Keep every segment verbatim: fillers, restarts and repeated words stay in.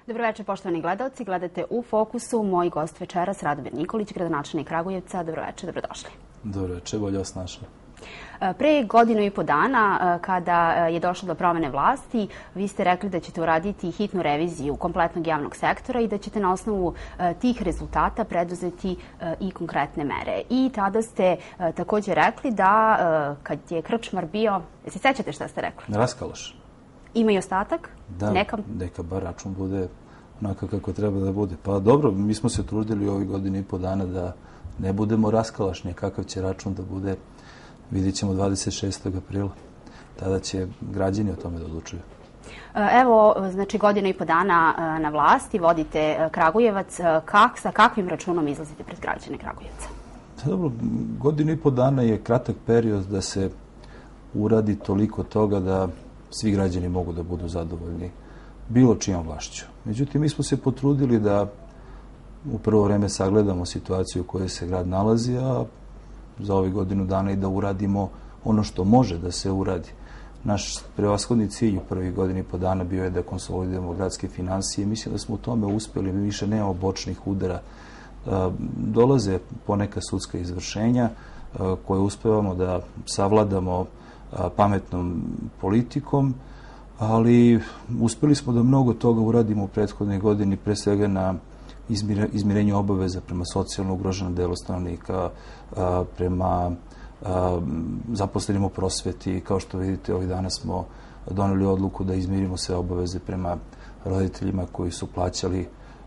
Dobro večer, poštovani gledalci. Gledate U Fokusu. Moj gost večeras Radomir Nikolić, gradonačelnik Kragujevca. Dobro večer, dobrodošli. Dobro večer, bolje vas našli. Pre godinu i po dana, kada je došlo do promene vlasti, vi ste rekli da ćete uraditi hitnu reviziju kompletnog javnog sektora i da ćete na osnovu tih rezultata preduzeti i konkretne mere. I tada ste također rekli da kad je Krčmar bio... Se sećate šta ste rekli? Raskalaš. Ima i ostatak? Da, neka bar račun bude onako kako treba da bude. Pa dobro, mi smo se trudili ovih godina i po dana da ne budemo raskalašni. Kakav će račun da bude, vidjet ćemo dvadeset šestog aprila. Tada će građani o tome da odlučuju. Evo, znači godinu i po dana na vlasti, vodite Kragujevac. Kak, sa kakvim računom izlazite pred građane Kragujevca? Dobro, godinu i po dana je kratak period da se uradi toliko toga da svi građani mogu da budu zadovoljni bilo čijom vlašću. Međutim, mi smo se potrudili da u prvo vreme sagledamo situaciju u kojoj se grad nalazi, a za ovih godinu dana i da uradimo ono što može da se uradi. Naš prevashodni cilj u prvih godini i po dana bio je da konsolidujemo gradske finansije. Mislim da smo u tome uspeli, mi više nemamo bočnih udara. Dolaze poneka sudska izvršenja koje uspevamo da savladamo pametnom politikom, ali uspeli smo da mnogo toga uradimo u prethodnoj godini, pre svega na izmirenju obaveza prema socijalno ugroženom delu stanovnika, prema zaposlenim u prosveti. Kao što vidite, ovih dana smo doneli odluku da izmirimo sve obaveze prema roditeljima koji su plaćali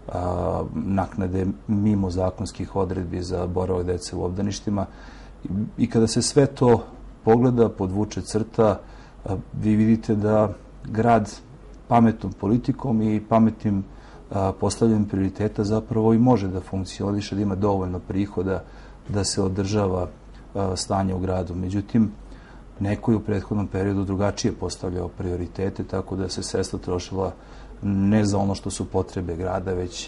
naknade mimo zakonskih odredbi za boravak dece u obdaništima. I kada se sve to pogleda, podvuče crta, vi vidite da grad pametnom politikom i pametnim postavljanjem prioriteta zapravo i može da funkcioniše, da ima dovoljno prihoda da se održava stanje u gradu. Međutim, neko je u prethodnom periodu drugačije postavljao prioritete, tako da se sredstva trošila ne za ono što su potrebe grada, već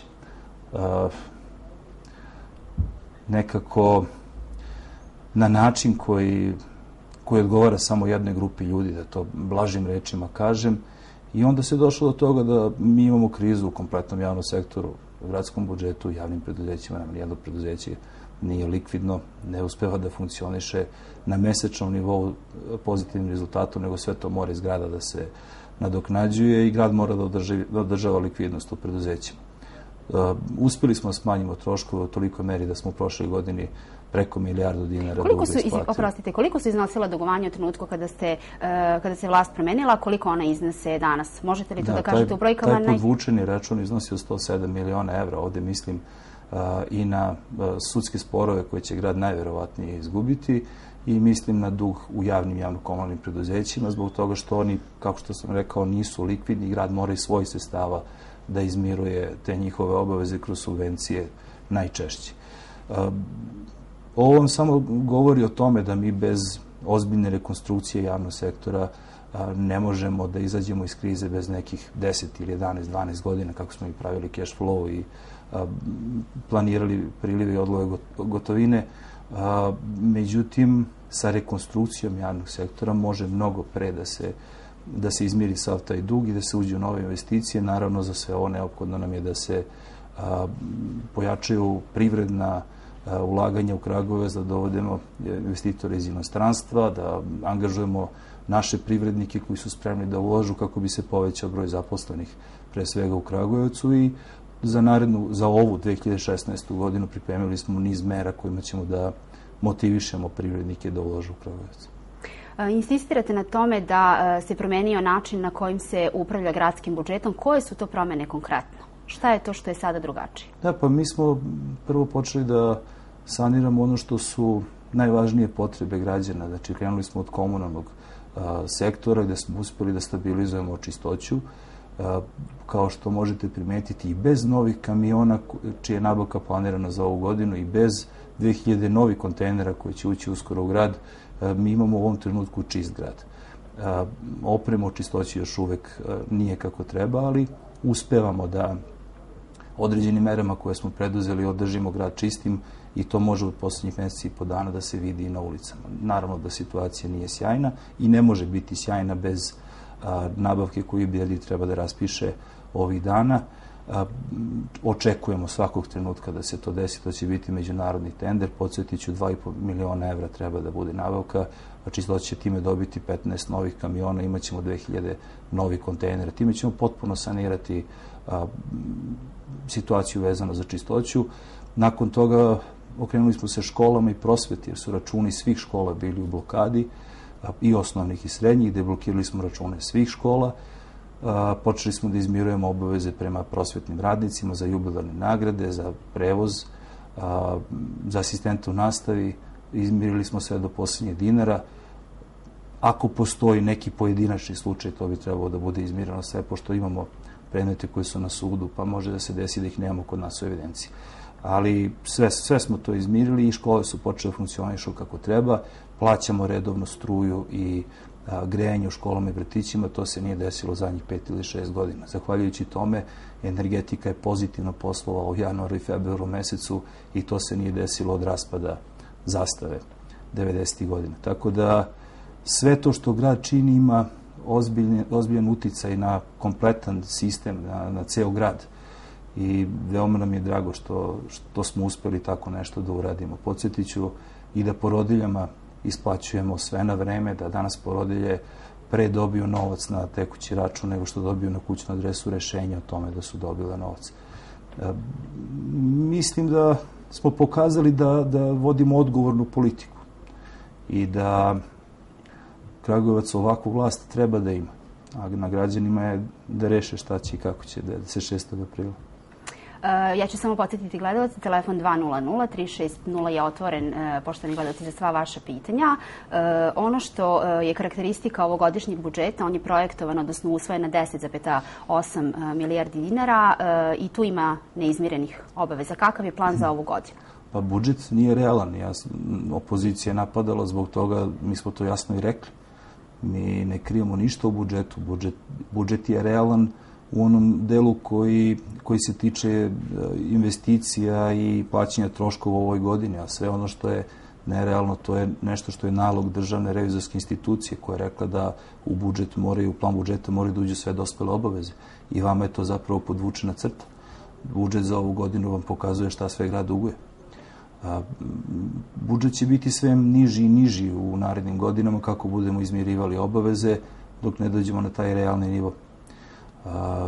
nekako na način koji koji odgovara samo jednoj grupi ljudi, da to blažim rečima kažem. I onda se došlo do toga da mi imamo krizu u kompletnom javnom sektoru, u gradskom budžetu, javnim preduzećima. Nam nijedno preduzeće nije likvidno, ne uspeva da funkcioniše na mesečnom nivou pozitivnim rezultatom, nego sve to mora iz grada da se nadoknađuje i grad mora da održava likvidnost u preduzećima. Uspeli smo da smanjimo troškove u tolikoj meri da smo u prošloj godini preko milijardu dinara duga isplatili. Oprostite, koliko su iznosila dugovanja u trenutku kada, ste, kada se vlast promenila, koliko ona iznose danas? Možete li to da, da kažete u brojkama? Taj podvučeni račun iznosio sto sedam miliona evra. Ovde mislim i na sudske sporove koje će grad najverovatnije izgubiti i mislim na dug u javnim javno-komunalnim preduzećima zbog toga što oni, kako što sam rekao, nisu likvidni. Grad mora iz svojih sredstava da izmiruje te njihove obaveze kroz subvencije najčešće. Ovo vam samo govori o tome da mi bez ozbiljne rekonstrukcije javnog sektora ne možemo da izađemo iz krize bez nekih deset ili jedanaest dvanaest godina, kako smo i pravili cash flow i planirali prilive i odlove gotovine. Međutim, sa rekonstrukcijom javnog sektora može mnogo pre da se da se izmiri sav taj dug i da se uđe u nove investicije. Naravno, za sve ovo neophodno nam je da se pojačaju privredna ulaganja u Kragujevac, da dovodimo investitore iz inostranstva, da angažujemo naše privrednike koji su spremni da ulažu kako bi se povećao broj zaposlenih, pre svega u Kragujevcu. I za narednu, za ovu dve hiljade šesnaestu godinu pripremili smo niz mera kojima ćemo da motivišemo privrednike da ulažu u Kragujevac. Insistirate na tome da se promenio način na kojim se upravlja gradskim budžetom. Koje su to promene konkretno? Šta je to što je sada drugačije? Da, pa mi smo prvo počeli da saniramo ono što su najvažnije potrebe građana. Znači, krenuli smo od komunalnog sektora gde smo uspeli da stabilizujemo čistoću. Kao što možete primetiti, i bez novih kamiona čija je nabavka planirana za ovu godinu i bez dve hiljade novih kontejnera koji će ući uskoro u grad, mi imamo u ovom trenutku čist grad. Oprema o čistoći još uvek nije kako treba, ali uspevamo da određenim merama koje smo preduzeli održimo grad čistim i to može od poslednjih meseci i po dana da se vidi i na ulicama. Naravno da situacija nije sjajna i ne može biti sjajna bez nabavke koju bi treba da raspiše ovih dana. Očekujemo svakog trenutka da se to desi, to će biti međunarodni tender, podsjetit ću, dva i po miliona evra treba da bude nabavka, a Čistoća će time dobiti petnaest novih kamiona, imaćemo dve hiljade novih kontejnera. Time ćemo potpuno sanirati a, situaciju vezano za čistoću. Nakon toga okrenuli smo se školama i prosveti, jer su računi svih škola bili u blokadi, a, i osnovnih i srednjih, deblokirali smo račune svih škola. A, počeli smo da izmirujemo obaveze prema prosvetnim radnicima za jubilarne nagrade, za prevoz, a, za asistente u nastavi. Izmirili smo sve do posljednjeg dinara. Ako postoji neki pojedinačni slučaj, to bi trebalo da bude izmirano sve, pošto imamo predmete koji su na sudu, pa može da se desi da ih nemamo kod nas u evidenciji. Ali sve, sve smo to izmirili i škole su počele funkcionišu kako treba. Plaćamo redovno struju i a, grejanje u školama i vrtićima. To se nije desilo zadnjih pet ili šest godina. Zahvaljujući tome, energetika je pozitivno poslovala u januaru i februaru mesecu i to se nije desilo od raspada Zastave devedesetih godina. Tako da sve to što grad čini ima ozbiljan, ozbiljan uticaj na kompletan sistem, na, na ceo grad. I veoma nam je drago što, što smo uspeli tako nešto da uradimo. Podsjetit ću i da porodiljama isplaćujemo sve na vreme, da danas porodilje pre dobiju novac na tekući račun nego što dobiju na kućnu adresu rešenja o tome da su dobile novac. E, mislim da smo pokazali da, da vodimo odgovornu politiku i da Kragujevac ovakvu vlast treba da ima. A na građanima je da reše šta će i kako će dvadeset šestog aprila. Ja ću samo podsjetiti gledalce, telefon dva nula nula tri šest nula je otvoren, poštovani gledalci, za sva vaša pitanja. Ono što je karakteristika ovogodišnjeg budžeta, on je projektovan, odnosno usvojen na deset zarez osam milijardi dinara i tu ima neizmirenih obaveza. Kakav je plan za ovu godinu? Pa budžet nije realan. Ja, opozicija je napadala zbog toga, mi smo to jasno i rekli. Mi ne krijemo ništa u budžetu. Budžet, budžet je realan u onom delu koji, koji se tiče investicija i plaćanja troškova u ovoj godini, a sve ono što je nerealno, to je nešto što je nalog Državne revizorske institucije koja je rekla da u budžet moraju, u plan budžeta moraju da uđu sve dospele obaveze. I vama je to zapravo podvučena crta. Budžet za ovu godinu vam pokazuje šta sve grad duguje. A, budžet će biti sve niži i niži u narednim godinama kako budemo izmirivali obaveze dok ne dođemo na taj realni nivo. A,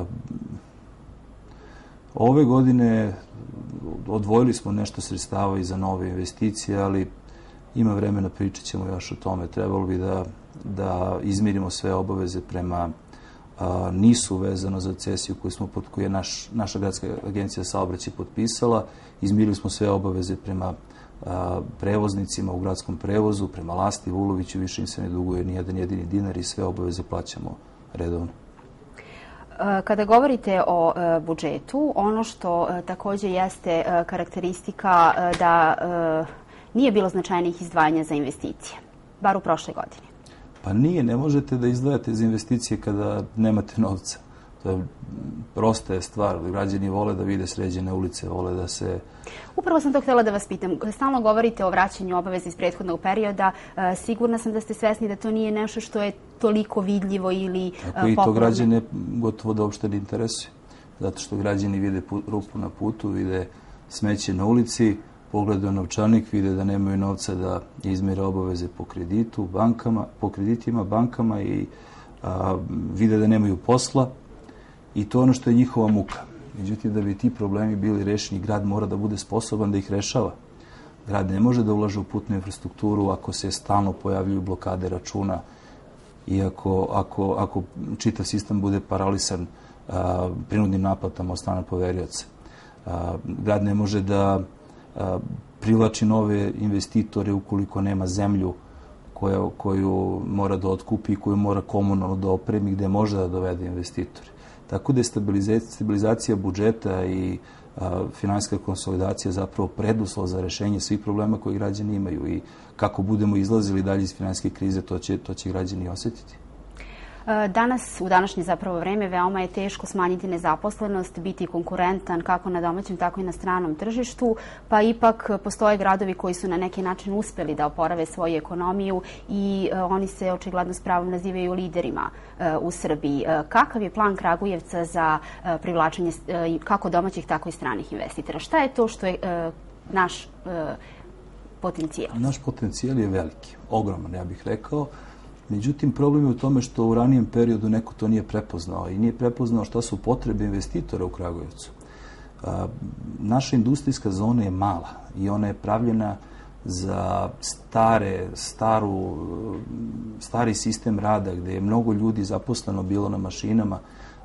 ove godine odvojili smo nešto sredstava i za nove investicije, ali ima vremena, pričat ćemo još o tome. Trebalo bi da, da izmirimo sve obaveze prema a, nisu vezano za cesiju koju, smo, koju je naš, naša gradska agencija saobraćaj potpisala. Izmirili smo sve obaveze prema a, prevoznicima u gradskom prevozu, prema Lasti, Vuloviću, više im se ne duguje ni jedan jedini dinar i sve obaveze plaćamo redovno. Kada govorite o budžetu, ono što također jeste karakteristika da nije bilo značajnih izdvajanja za investicije, bar u prošloj godini. Pa nije, ne možete da izdvajate za investicije kada nemate novca. To je prosta je stvar. Građani vole da vide sređene ulice, vole da se... Upravo sam to htjela da vas pitam. Stalno govorite o vraćanju obaveza iz prethodnog perioda. Sigurna sam da ste svesni da to nije nešto što je toliko vidljivo ili popularno. Tako i to građane gotovo da uopšte ne interesuje. Zato što građani vide rupu na putu, vide smeće na ulici, pogledaju novčanik, vide da nemaju novca da izmire obaveze po kreditu, bankama, po kreditima, bankama i a, vide da nemaju posla. I to je ono što je njihova muka. Međutim, da bi ti problemi bili rešeni, grad mora da bude sposoban da ih rešava. Grad ne može da ulaže u putnu infrastrukturu ako se stalno pojavljuju blokade računa i ako, ako, ako čitav sistem bude paralisan a, prinudnim naplatama od strane poverioca. A, grad ne može da a, privlači nove investitore ukoliko nema zemlju koja, koju mora da otkupi i koju mora komunalno da opremi, gde može da dovede investitore. Tako da je stabilizacija budžeta i finansijska konsolidacija zapravo preduslov za rešenje svih problema koje građani imaju i kako budemo izlazili dalje iz finansijske krize, to će, to će građani osjetiti. Danas, u današnje zapravo vreme, veoma je teško smanjiti nezaposlenost, biti konkurentan kako na domaćem, tako i na stranom tržištu, pa ipak postoje gradovi koji su na neki način uspeli da oporave svoju ekonomiju i oni se očigledno s pravom nazivaju liderima u Srbiji. Kakav je plan Kragujevca za privlačenje kako domaćih, tako i stranih investitora? Šta je to što je naš potencijal? Naš potencijal je veliki, ogroman, ja bih rekao. Međutim, problem je u tome što u ranijem periodu neko to nije prepoznao i nije prepoznao šta su potrebe investitora u Kragujevcu. Naša industrijska zona je mala i ona je pravljena za stare, staru, stari sistem rada gde je mnogo ljudi zaposleno bilo na mašinama.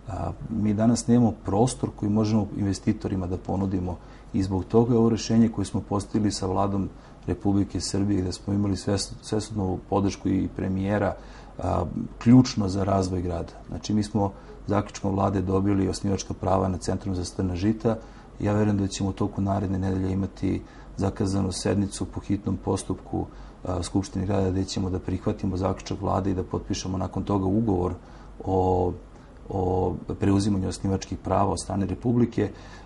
Mi danas nemamo prostor koji možemo investitorima da ponudimo i zbog toga je ovo rešenje koje smo postavili sa vladom Republike Srbije, gde smo imali svesrdnu podršku i premijera, ključno za razvoj grada. Znači, mi smo zaključkom vlade dobili osnivačka prava na Centrum za strna žita. Ja verujem da ćemo u toku naredne nedelje imati zakazanu sednicu po hitnom postupku Skupštine grada, gde ćemo da prihvatimo zaključak vlade i da potpišemo nakon toga ugovor o o preuzimanju osnivačkih prava od strane Republike.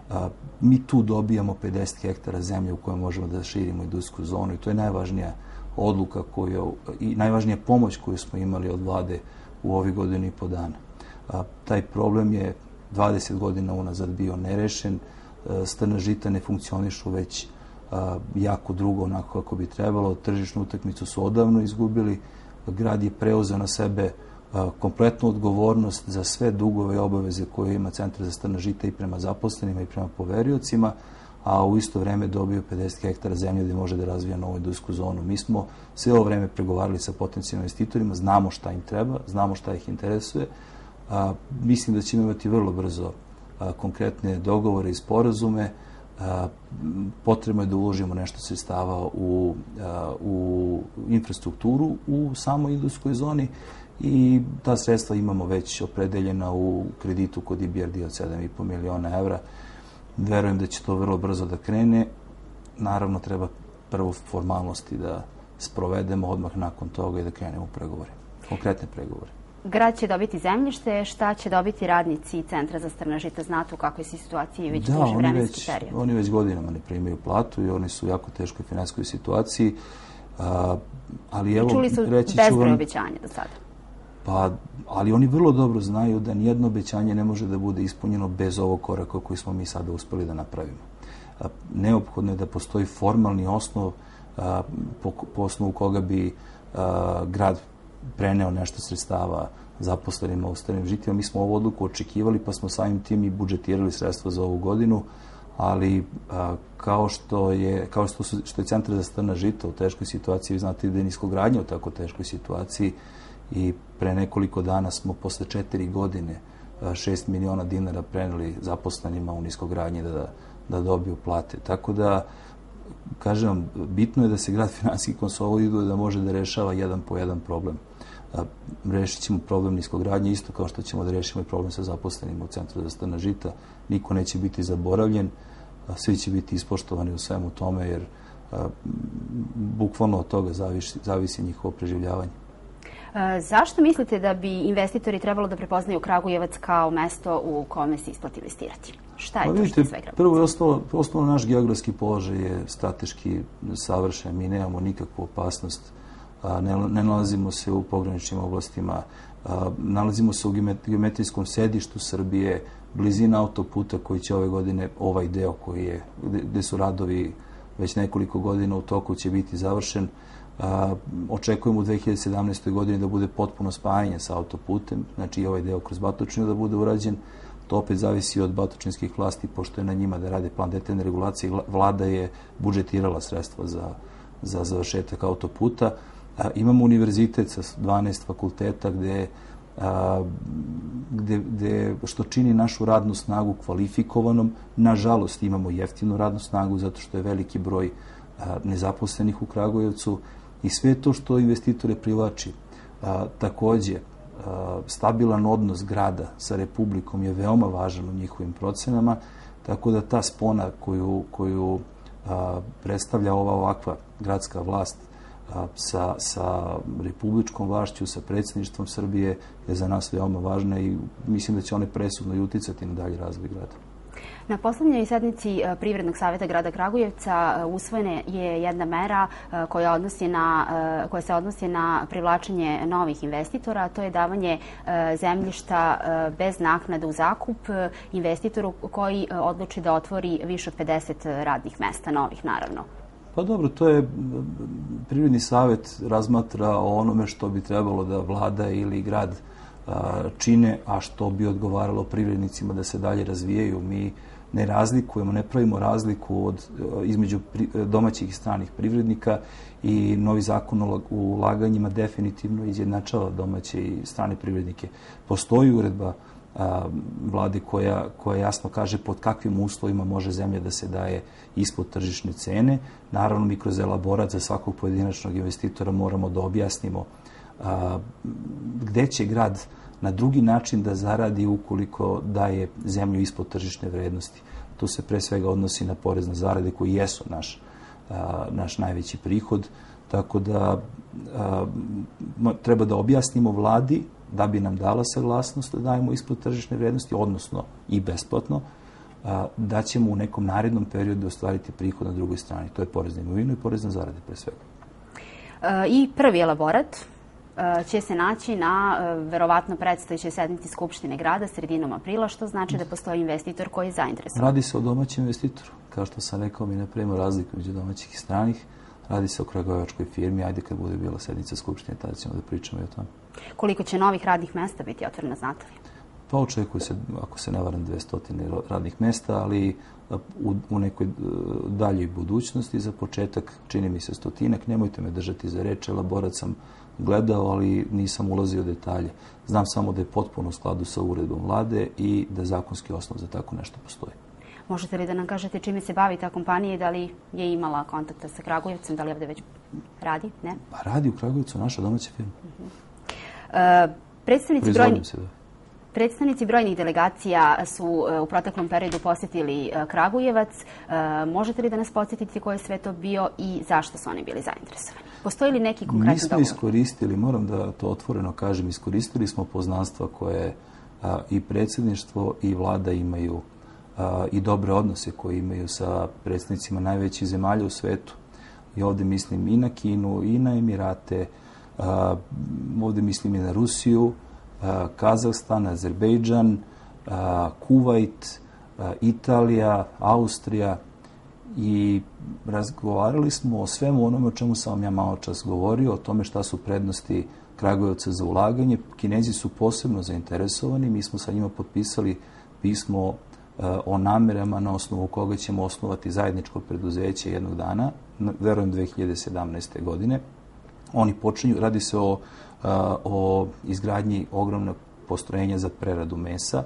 Mi tu dobijamo pedeset hektara zemlje u kojoj možemo da širimo industrijsku zonu i to je najvažnija odluka koju, i najvažnija pomoć koju smo imali od vlade u ovih godinu i po dana. Taj problem je dvadeset godina unazad bio nerešen. Strna žita ne funkcionišu već jako drugo onako kako bi trebalo. Tržišnu utakmicu su odavno izgubili. Grad je preuzeo na sebe kompletnu odgovornost za sve dugove i obaveze koje ima Centar za strna žita i prema zaposlenima i prema poveriocima, a u isto vreme dobio pedeset hektara zemlje gde može da razvija novu industrijsku zonu. Mi smo sve ovo vreme pregovarali sa potencijalnim investitorima, znamo šta im treba, znamo šta ih interesuje. Mislim da ćemo imati vrlo brzo konkretne dogovore i sporazume. Potrebno je da uložimo nešto sredstava u, u infrastrukturu u samoj industrijskoj zoni i ta sredstva imamo već opredeljena u kreditu kod I B R D od sedam i po miliona evra. Verujem da će to vrlo brzo da krene. Naravno, treba prvo formalnosti da sprovedemo odmah nakon toga i da krenemo u pregovore, konkretne pregovore. Grad će dobiti zemljište, šta će dobiti radnici Centra za strna žita? Znate u kakvoj si situaciji već duži vremenski period? Da, oni već godinama ne primaju platu i oni su u jako teškoj finansijskoj situaciji. Ali evo, čuli su bezbroj obećanja do sada. Pa, ali oni vrlo dobro znaju da nijedno obećanje ne može da bude ispunjeno bez ovog koraka koji smo mi sada uspeli da napravimo. Neophodno je da postoji formalni osnov po, po osnovu koga bi grad preneo nešto sredstava zaposlenima u strnim žitima. Mi smo ovu odluku očekivali pa smo samim tim i budžetirali sredstva za ovu godinu, ali kao što je, kao što, su, što je Centar za strna žita u teškoj situaciji, vi znate da je niskogradnja u tako teškoj situaciji i pre nekoliko dana smo posle četiri godine šest miliona dinara preneli zaposlenima u niskogradnji da, da dobiju plate. Tako da, kažem vam, bitno je da se grad finansijski konsoliduje, da može da rešava jedan po jedan problem. Rešit ćemo problem niskogradnje isto kao što ćemo da rešimo i problem sa zaposlenima u Centru za strna žita. Niko neće biti zaboravljen, svi će biti ispoštovani u svemu tome jer bukvalno od toga zavisi, zavisi njihovo preživljavanje. Zašto mislite da bi investitori trebalo da prepoznaju Kragujevac kao mesto u kome se isplati investirati? Šta je pa, to vidite, što sve Kragujevac? Prvo i osnovno, osnovno naš geografski položaj je strateški savršen. Mi nemamo nikakvu opasnost. Ne, ne nalazimo se u pograničnim oblastima. Nalazimo se u geometrijskom sedištu Srbije, blizina autoputa koji će ove godine, ovaj deo koji je, gde su radovi već nekoliko godina u toku, će biti završen. Očekujemo u dve hiljade sedamnaestoj godini da bude potpuno spajanje sa autoputem, znači i ovaj deo kroz Batočinu da bude urađen. To opet zavisi od batočinskih vlasti, pošto je na njima da rade plan detaljne regulacije. Vlada je budžetirala sredstva za, za završetak autoputa. Imamo univerzitet sa dvanaest fakulteta gde, gde, gde što čini našu radnu snagu kvalifikovanom. Nažalost, imamo jeftinu radnu snagu zato što je veliki broj nezaposlenih u Kragujevcu i sve to što investitore privlači. Takođe, stabilan odnos grada sa Republikom je veoma važan u njihovim procenama, tako da ta spona koju, koju predstavlja ova ovakva gradska vlast sa, sa republičkom vlašću, sa predsjedništvom Srbije je za nas veoma važna i mislim da će one presudno i uticati na dalji razvoj grada. Na poslednjoj sednici Privrednog savjeta grada Kragujevca usvojena je jedna mera koja, odnosi na, koja se odnosi na privlačenje novih investitora, a to je davanje zemljišta bez naknade u zakup investitoru koji odluči da otvori više od pedeset radnih mesta, novih naravno. Pa dobro, to je, Privredni savjet razmatra o onome što bi trebalo da vlada ili grad čine, a što bi odgovaralo privrednicima da se dalje razvijaju. Mi ne razlikujemo, ne pravimo razliku od, između domaćih i stranih privrednika i novi zakon o ulaganjima definitivno izjednačava domaće i strane privrednike. Postoji uredba vlade koja, koja jasno kaže pod kakvim uslovima može zemlja da se daje ispod tržišne cene. Naravno, mi kroz elaborat za svakog pojedinačnog investitora moramo da objasnimo a, gde će grad na drugi način da zaradi ukoliko daje zemlju ispod tržišne vrednosti. To se pre svega odnosi na porez na zarade koji jesu naš, a, naš najveći prihod. Tako da a, treba da objasnimo vladi da bi nam dala saglasnost da dajemo ispod tržišne vrednosti, odnosno i besplatno, a, da ćemo u nekom narednom periodu ostvariti prihod na drugoj strani. To je porez na imovinu i porez na zarade pre svega. E, I prvi elaborat će se naći na verovatno predstojećoj sednici Skupštine grada sredinom aprila, što znači da postoji investitor koji je zainteresovan. Radi se o domaćem investitoru. Kao što sam rekao, mi ne pravimo razliku među domaćih i stranih. Radi se o kragujevačkoj firmi. Ajde kad bude bila sednica Skupštine, tada ćemo da pričamo i o tome. Koliko će novih radnih mesta biti otvoreno, znate li? Pa očekuje se, ako se ne varam, dvesta radnih mesta, ali u, u nekoj daljoj budućnosti. Za početak čini mi se stotinak. Nemojte me držati za reč, elaborat sam gledao, ali nisam ulazio u detalje. Znam samo da je potpuno u skladu sa uredbom vlade i da zakonski osnov za tako nešto postoji. Možete li da nam kažete čime se bavi ta kompanija i da li je imala kontakta sa Kragujevcem, da li ovde već radi? Ne? Pa radi u Kragujevcu naša domaća firma. Uh -huh. uh, predstavnici brojni... se, da. Predstavnici brojnih delegacija su u proteklom periodu posjetili Kragujevac. Možete li da nas podsjetite koji je sve to bio i zašto su oni bili zainteresovani? Postoji li neki konkretan dogovor? Mi smo iskoristili, moram da to otvoreno kažem, iskoristili smo poznanstva koje a, i predsjedništvo i vlada imaju a, i dobre odnose koje imaju sa predsjednicima najvećih zemalja u svetu. I ovde mislim i na Kinu, i na Emirate, a, ovde mislim i na Rusiju, Kazahstan, Azerbejdžan, Kuvajt, Italija, Austrija i razgovarali smo o svemu onome o čemu sam vam ja malo čas govorio, o tome šta su prednosti Kragujevca za ulaganje. Kinezi su posebno zainteresovani, mi smo sa njima potpisali pismo o namerama na osnovu koga ćemo osnovati zajedničko preduzeće jednog dana, verujem dve hiljade sedamnaeste. godine. Oni počinju, radi se o o izgradnji ogromnog postrojenja za preradu mesa.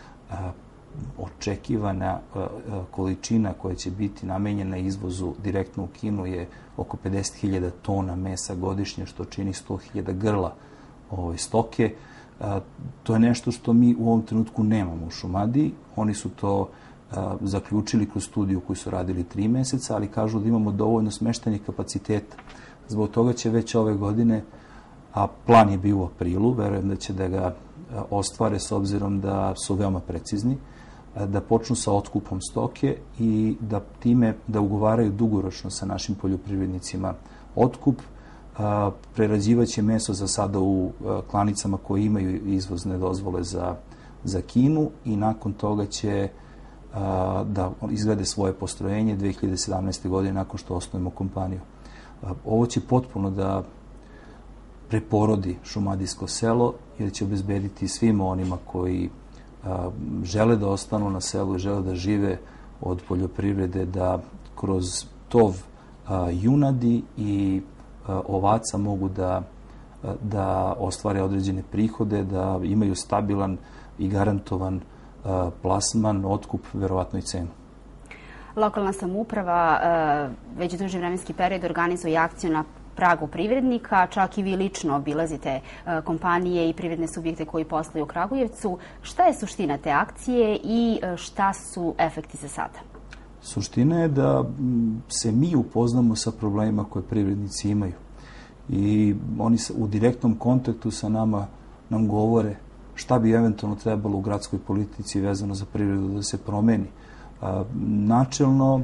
Očekivana količina koja će biti namenjena izvozu direktno u Kinu je oko pedeset hiljada tona mesa godišnje, što čini sto hiljada grla ove stoke. To je nešto što mi u ovom trenutku nemamo u Šumadiji. Oni su to zaključili kroz studiju koju su radili tri meseca, ali kažu da imamo dovoljno smeštajnih kapaciteta. Zbog toga će već ove godine, a plan je bio u aprilu, verujem da će da ga ostvare s obzirom da su veoma precizni, da počnu sa otkupom stoke i da time da ugovaraju dugoročno sa našim poljoprivrednicima otkup. Prerađivaće meso za sada u klanicama koje imaju izvozne dozvole za, za Kinu i nakon toga će da izgrade svoje postrojenje dve hiljade sedamnaeste. godine nakon što osnujemo kompaniju. Ovo će potpuno da preporodi šumadijsko selo, jer će obezbediti svima onima koji a, žele da ostanu na selu i žele da žive od poljoprivrede, da kroz tov a, junadi i a, ovaca mogu da, a, da ostvare određene prihode, da imaju stabilan i garantovan a, plasman, otkup, verovatno i cenu. Lokalna samouprava a, već duži vremenski period organizuje akciju na pragu privrednika, čak i vi lično obilazite kompanije i privredne subjekte koji posluju u Kragujevcu. Šta je suština te akcije i šta su efekti za sada? Suština je da se mi upoznamo sa problemima koje privrednici imaju. i oni u direktnom kontaktu sa nama nam govore šta bi eventualno trebalo u gradskoj politici vezano za privredu da se promeni. Načelno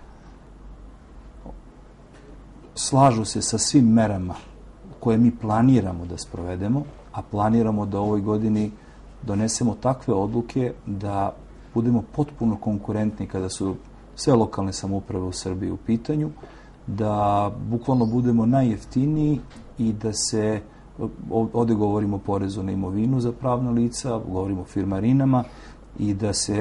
slažu se sa svim merama koje mi planiramo da sprovedemo, a planiramo da u ovoj godini donesemo takve odluke da budemo potpuno konkurentni kada su sve lokalne samouprave u Srbiji u pitanju, da bukvalno budemo najjeftiniji i da se, ovde govorimo o porezu na imovinu za pravna lica, govorimo o firmarinama, i da se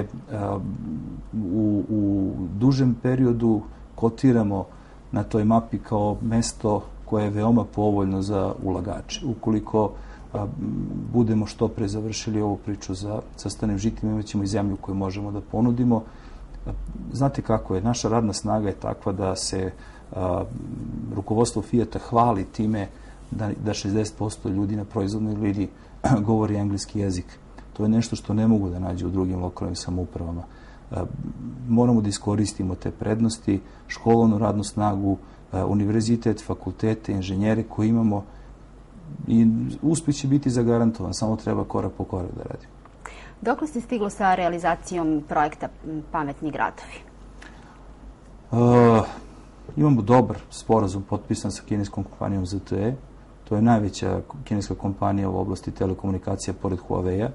u, u dužem periodu kotiramo na toj mapi kao mesto koje je veoma povoljno za ulagače. Ukoliko a, budemo što pre završili ovu priču za sastanem žitima, imat ćemo i zemlju koju možemo da ponudimo. A, znate kako je, naša radna snaga je takva da se a, rukovodstvo Fijata hvali time da, da šezdeset posto ljudi na proizvodnoj liniji govori engleski jezik. To je nešto što ne mogu da nađe u drugim lokalnim samoupravama. A, moramo da iskoristimo te prednosti, školovnu radnu snagu, univerzitet, fakultete, inženjere koje imamo, i uspeh će biti zagarantovan, samo treba korak po korak da radimo. Dokle ste stiglo sa realizacijom projekta Pametni gradovi? Uh, imamo dobar sporazum potpisan sa kineskom kompanijom Z T E. To je najveća kineska kompanija u oblasti telekomunikacija pored Huawei-a.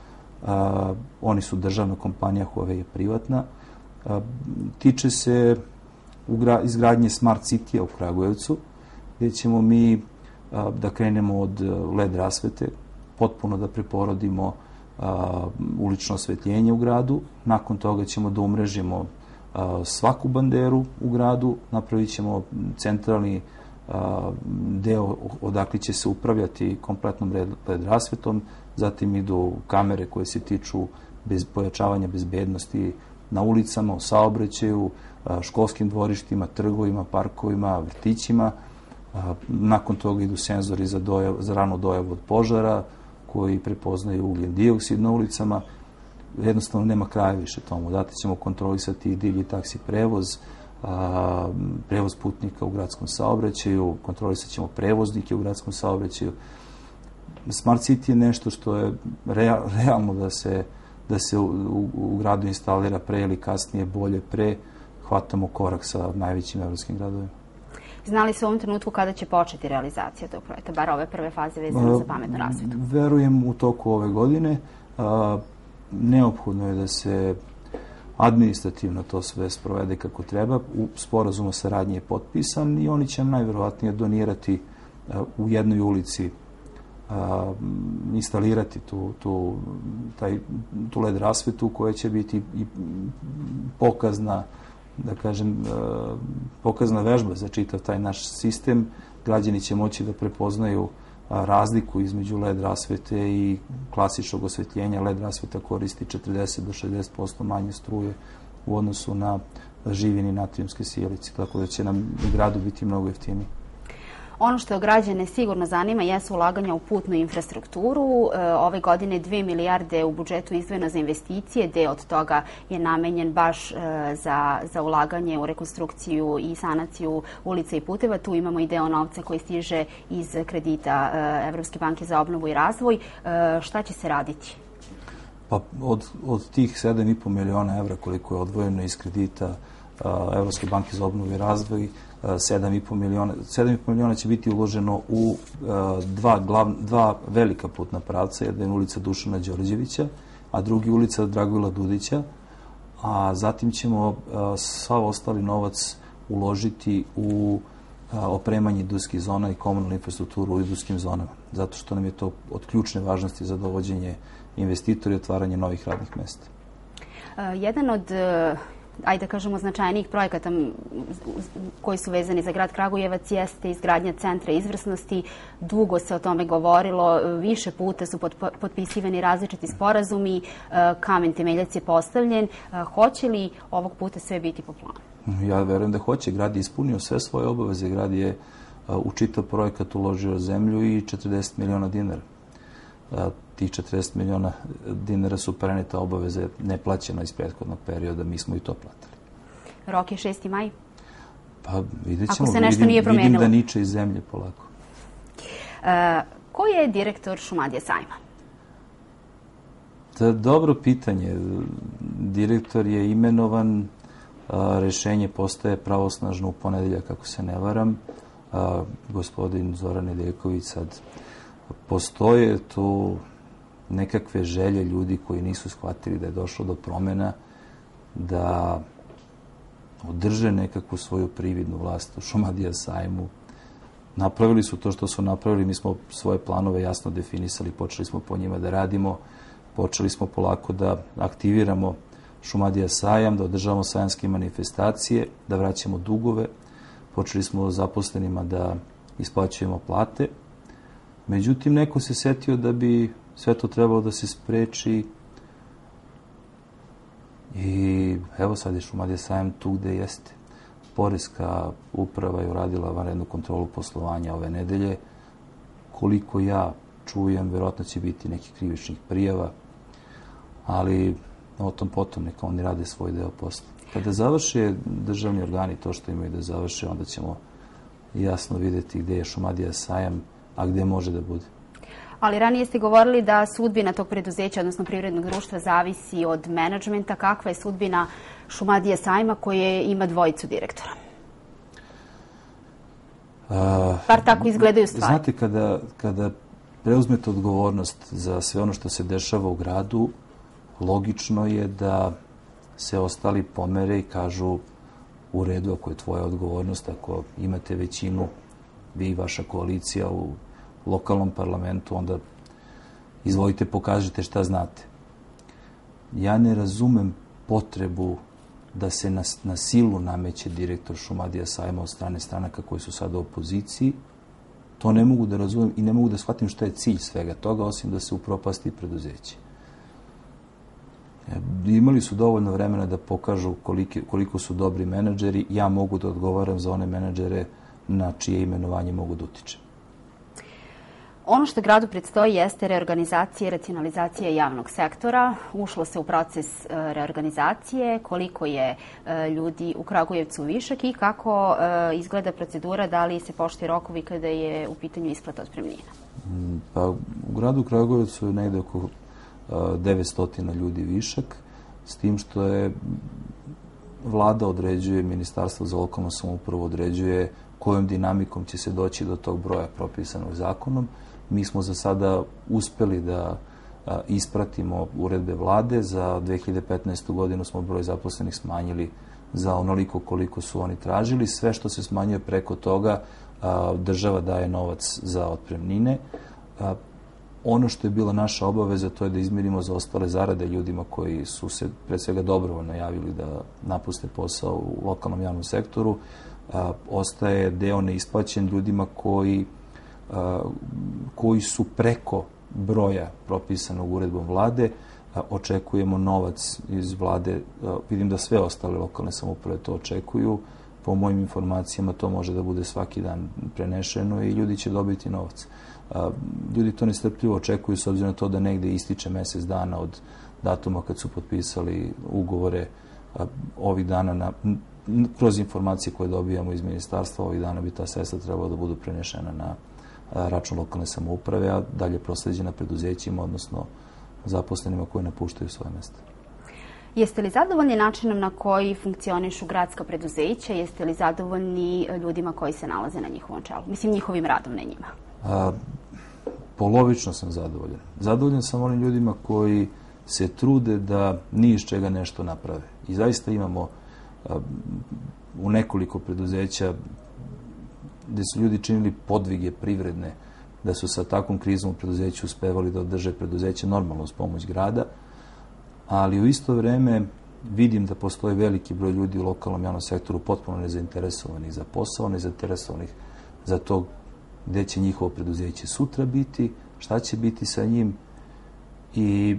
Uh, oni su državna kompanija, Huawei je privatna. Uh, tiče se izgradnje Smart City-a u Kragujevcu, gdje ćemo mi a, da krenemo od L E D rasvete, potpuno da preporodimo a, ulično osvetljenje u gradu. Nakon toga ćemo da umrežimo a, svaku banderu u gradu, napravit ćemo centralni a, deo odakle će se upravljati kompletnom L E D rasvetom, zatim idu kamere koje se tiču bez, pojačavanja bezbednosti na ulicama, u saobraćaju, školskim dvorištima, trgovima, parkovima, vrtićima. Nakon toga idu senzori za, dojav, za ranu dojavu od požara koji prepoznaju ugljen dioksid na ulicama. Jednostavno nema kraja više tomu. Dati ćemo kontrolisati i digi taksi prevoz, a, prevoz putnika u gradskom saobraćaju, kontrolisat ćemo prevoznike u gradskom saobraćaju. Smart City je nešto što je real, realno da se, da se u, u, u gradu instalira pre ili kasnije, bolje pre. Hvatamo korak sa najvećim evropskim gradovima. Znali se u ovom trenutku kada će početi realizacija tog projekta, bar ove prve faze vezane za pametnu rasvetu? Verujem u toku ove godine. A, neophodno je da se administrativno to sve sprovede kako treba. U sporazumu saradnje je potpisan i oni će nam najverovatnije donirati a, u jednoj ulici, a, instalirati tu, tu, taj, tu L E D rasvetu koja će biti i pokazna, da kažem, pokazna vežba za čitav taj naš sistem. Građani će moći da prepoznaju razliku između L E D rasvete i klasičnog osvetljenja. L E D rasveta koristi četrdeset do šezdeset posto manje struje u odnosu na živini natrijumske sijalice, tako da će nam i gradu biti mnogo jeftiniji. Ono što građane sigurno zanima jesu ulaganja u putnu infrastrukturu. Ove godine dve milijarde u budžetu izdvojeno za investicije. Deo od toga je namenjen baš za, za ulaganje u rekonstrukciju i sanaciju ulica i puteva. Tu imamo i deo novca koji stiže iz kredita Evropske banke za obnovu i razvoj. Šta će se raditi? Pa od, od tih sedam i po miliona evra koliko je odvojeno iz kredita Evropske banke za obnovu i razvoj, sedam i po miliona, sedam i po miliona će biti uloženo u dva, glav, dva velika putna pravca. Jedna je ulica Dušana Đorđevića, a drugi ulica Dragojla Dudića, a zatim ćemo sav ostali novac uložiti u opremanje industrijskih zona i komunalnu infrastrukturu u industrijskim zonama, zato što nam je to od ključne važnosti za dovođenje investitora i otvaranje novih radnih mesta. Jedan od ajde da kažemo, značajnijih projekata koji su vezani za grad Kragujevac jeste izgradnja centra izvrsnosti. Dugo se o tome govorilo, više puta su potpisivani različiti sporazumi, kamen temeljac je postavljen. Hoće li ovog puta sve biti po planu? Ja verujem da hoće. Grad je ispunio sve svoje obaveze. Grad je u čitav projekat uložio zemlju i četrdeset miliona dinara. Tih četrdeset miliona dinara su prenete obaveze neplaćeno iz prethodnog perioda, mi smo i to platili. Rok je šesti maj? Pa vidjet ćemo. Ako se nešto vidim, nije promenilo. Vidim da niče iz zemlje polako. Ko je direktor Šumadija sajma? To je dobro pitanje. Direktor je imenovan, rešenje postaje pravosnažno u ponedeljak, ako se ne varam. Gospodin Zoran Nedeljković sad postoje tu nekakve želje ljudi koji nisu shvatili da je došlo do promjena, da održe nekakvu svoju prividnu vlast u Šumadija sajmu. Napravili su to što su napravili, mi smo svoje planove jasno definisali, počeli smo po njima da radimo, počeli smo polako da aktiviramo Šumadija sajam, da održavamo sajamske manifestacije, da vraćamo dugove, počeli smo zaposlenima da isplaćujemo plate. Međutim, neko se setio da bi sve to trebalo da se spreči i evo sad je Šumadija sajam tu gde jeste. Poreska uprava je uradila vanrednu kontrolu poslovanja ove nedelje. Koliko ja čujem, verovatno će biti nekih krivičnih prijava, ali o tom potom neka oni rade svoj deo posla. Kada završe državni organi to što imaju da završe, onda ćemo jasno vidjeti gde je Šumadija sajam, a gde može da bude. Ali ranije ste govorili da sudbina tog preduzeća, odnosno privrednog društva, zavisi od menadžmenta. Kakva je sudbina Šumadija sajma koje ima dvojicu direktora? Par tako izgledaju stvari. Znate, kada, kada preuzmete odgovornost za sve ono što se dešava u gradu, logično je da se ostali pomere i kažu u redu, ako je tvoja odgovornost, ako imate većinu, vi i vaša koalicija u lokalnom parlamentu, onda izvolite, pokažite šta znate. Ja ne razumem potrebu da se na, na silu nameće direktor Šumadija sajma od strane stranaka koji su sada u opoziciji. To ne mogu da razumem i ne mogu da shvatim šta je cilj svega toga, osim da se upropasti preduzeće. Imali su dovoljno vremena da pokažu koliki, koliko su dobri menadžeri. Ja mogu da odgovaram za one menadžere na čije imenovanje mogu da utičem. Ono što gradu predstoji jeste reorganizacija i racionalizacija javnog sektora. Ušlo se u proces reorganizacije, koliko je ljudi u Kragujevcu višak i kako izgleda procedura, da li se poštuje rokovi kada je u pitanju isplata otpremnina? Pa, u gradu Kragujevcu je negde oko devetsto ljudi višak, s tim što je vlada određuje, Ministarstvo za lokalnu samoupravu određuje kojom dinamikom će se doći do tog broja propisanog zakonom. Mi smo za sada uspeli da ispratimo uredbe vlade. Za dve hiljade petnaestu. godinu smo broj zaposlenih smanjili za onoliko koliko su oni tražili. Sve što se smanjuje preko toga, država daje novac za otpremnine. Ono što je bila naša obaveza, to je da izmirimo za ostale zarade ljudima koji su se pre svega dobrovoljno javili da napuste posao u lokalnom javnom sektoru. Ostaje deo neisplaćen ljudima koji koji su preko broja propisanog uredbom vlade. Očekujemo novac iz vlade. Vidim da sve ostale lokalne samouprave to očekuju. Po mojim informacijama to može da bude svaki dan prenešeno i ljudi će dobiti novac. Ljudi to nestrpljivo očekuju s obzirom na to da negde ističe mesec dana od datuma kad su potpisali ugovore. Ovih dana na kroz informacije koje dobijamo iz ministarstva, ovih dana bi ta sredstva trebala da budu prenešena na račun lokalne samouprave, a dalje prosleđena preduzećima, odnosno zaposlenima koji napuštaju svoje mesta. Jeste li zadovoljni načinom na koji funkcionišu gradska preduzeća? Jeste li zadovoljni ljudima koji se nalaze na njihovom čelu? Mislim, njihovim radom, ne njima. A, polovično sam zadovoljan. Zadovoljan sam onim ljudima koji se trude da ni iz čega nešto naprave. I zaista imamo a, u nekoliko preduzeća gde su ljudi činili podvige privredne, da su sa takvom krizom u preduzeću uspevali da održe preduzeće normalno uz pomoć grada, ali u isto vreme vidim da postoji veliki broj ljudi u lokalnom javnom sektoru potpuno nezainteresovanih za posao, nezainteresovanih za to gde će njihovo preduzeće sutra biti, šta će biti sa njim i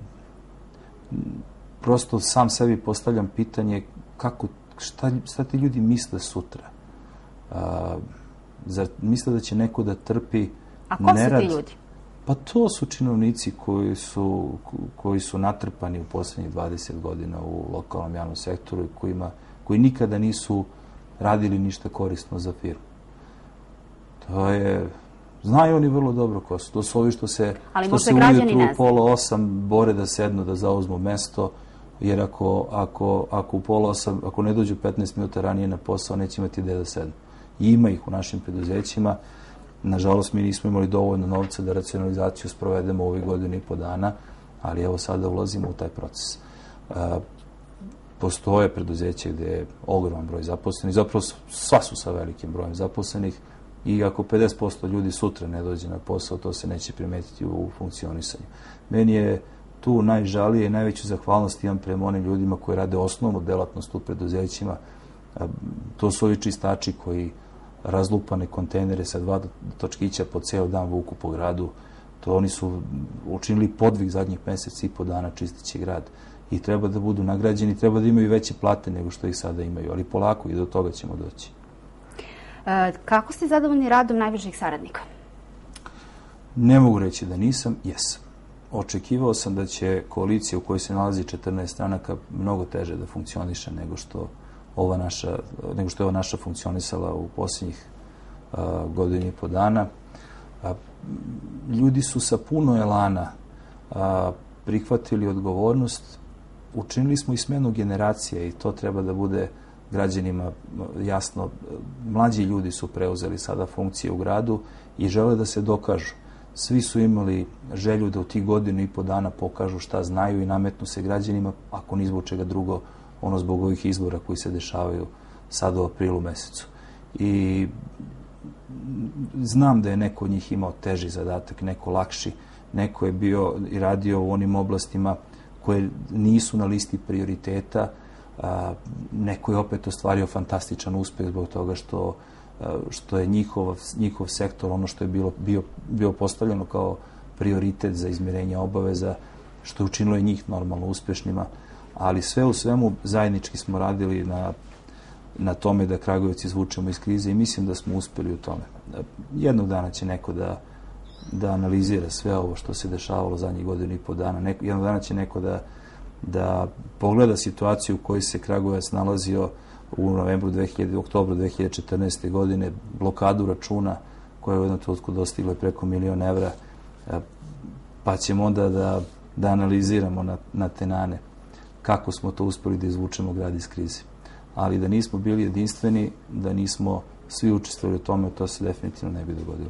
prosto sam sebi postavljam pitanje kako, šta, šta ti ljudi misle sutra. A, zar misle da će neko da trpi A ko nerad? su ti ljudi? Pa to su činovnici koji su, koji su natrpani u poslednjih dvadeset godina u lokalnom javnom sektoru i kojima, koji nikada nisu radili ništa korisno za firmu. To je Znaju oni vrlo dobro ko su. To su ovi što se, što se ujutru u pola osam bore da sednu, da zauzmu mesto, jer ako, ako, ako u pola osam, ako ne dođu petnaest minuta ranije na posao, neće imati gde da sednu. I ima ih u našim preduzećima. Nažalost, mi nismo imali dovoljno novca da racionalizaciju sprovedemo ovih godinu i po dana, ali evo sada ulazimo u taj proces. Postoje preduzeće gde je ogroman broj zaposlenih, zapravo sva su sa velikim brojem zaposlenih i ako pedeset posto ljudi sutra ne dođe na posao, to se neće primetiti u funkcionisanju. Meni je tu najžalije i najveću zahvalnost imam prema onim ljudima koji rade osnovnu delatnost u preduzećima. To su ovi čistači koji razlupane kontejnere sa dva točkića po ceo dan vuku po gradu. To oni su učinili podvig zadnjih meseci i po dana čisteći grad. I treba da budu nagrađeni, treba da imaju veće plate nego što ih sada imaju, ali polako i do toga ćemo doći. E, kako ste zadovoljni radom najbližih saradnika? Ne mogu reći da nisam, jesam. Očekivao sam da će koalicija u kojoj se nalazi četrnaest stranaka mnogo teže da funkcioniše nego što ova naša, nego što je ova naša funkcionisala u posljednjih godinu i po dana. A, ljudi su sa puno elana a, prihvatili odgovornost. Učinili smo i smenu generacije i to treba da bude građanima jasno. Mlađi ljudi su preuzeli sada funkcije u gradu i žele da se dokažu. Svi su imali želju da u tih godinu i po dana pokažu šta znaju i nametnu se građanima, ako ni zbog čega drugo, ono zbog ovih izbora koji se dešavaju sada u aprilu mesecu. I znam da je neko od njih imao teži zadatak, neko lakši, neko je bio i radio u onim oblastima koje nisu na listi prioriteta, neko je opet ostvario fantastičan uspeh zbog toga što, što je njihov, njihov sektor, ono što je bilo, bio, bio postavljeno kao prioritet za izmirenje obaveza, što je učinilo i njih normalno uspešnima, ali sve u svemu zajednički smo radili na, na tome da Kragujevac izvučemo iz krize i mislim da smo uspeli u tome. Jednog dana će neko da, da analizira sve ovo što se dešavalo zadnjih godinu i po dana. Neko, jednog dana će neko da, da pogleda situaciju u kojoj se Kragujevac nalazio u novembru dve hiljade, oktobru dve hiljade četrnaeste. godine, blokadu računa koja je u jednom trenutku dostigla preko milion evra, pa ćemo onda da, da analiziramo na, na tenane kako smo to uspeli da izvučemo grad iz krize. Ali da nismo bili jedinstveni, da nismo svi učestvovali u tome, to se definitivno ne bi dogodilo.